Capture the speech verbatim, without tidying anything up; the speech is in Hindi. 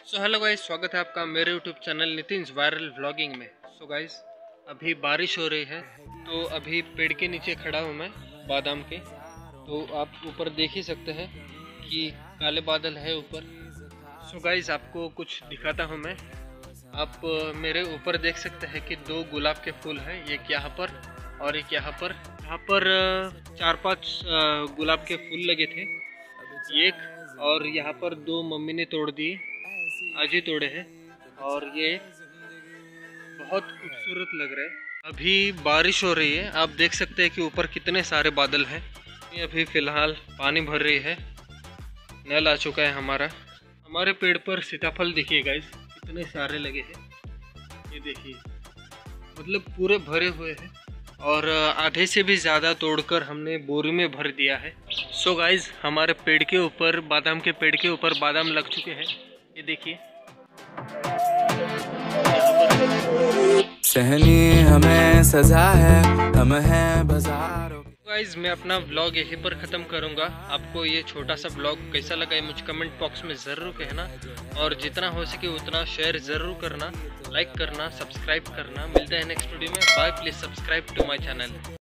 सो हेलो गाइस, स्वागत है आपका मेरे YouTube channel Nitin viral vlogging में। सो गाइस, अभी बारिश हो रही है तो अभी पेड़ के नीचे खड़ा हूँ मैं, बादाम के। तो आप ऊपर देख ही सकते हैं कि काले बादल है ऊपर। सो गाइस, आपको कुछ दिखाता हूँ मैं। आप अ, मेरे ऊपर देख सकते हैं कि दो गुलाब के फूल हैं, एक यहाँ पर और एक यहाँ पर। यहाँ पर अ, चार पांच अ, गुलाब के फूल लगे थे एक, और यहाँ पर दो मम्मी ने तोड़ दिए, आज ही तोड़े हैं। और ये बहुत खूबसूरत लग रहा है। अभी बारिश हो रही है, आप देख सकते हैं कि ऊपर कितने सारे बादल हैं। ये अभी फिलहाल पानी भर रही है, नल आ चुका है हमारा। हमारे पेड़ पर सीताफल देखिए गाइस, कितने सारे लगे हैं। ये देखिए, मतलब पूरे भरे हुए हैं, और आधे से भी ज़्यादा तोड़कर हमने बोरी में भर दिया है। सो गाइस, हमारे पेड़ के ऊपर, बादाम के पेड़ के ऊपर बादाम लग चुके हैं। ये देखिए, सहनी हमें सजा है, हम हैं बाजारों। गाइज, मैं अपना व्लॉग यहीं पर ख़त्म करूंगा। आपको ये छोटा सा व्लॉग कैसा लगा, ये मुझे कमेंट बॉक्स में ज़रूर कहना, और जितना हो सके उतना शेयर ज़रूर करना, लाइक करना, सब्सक्राइब करना। मिलते हैं नेक्स्ट वीडियो में। Bye. Please subscribe to my channel.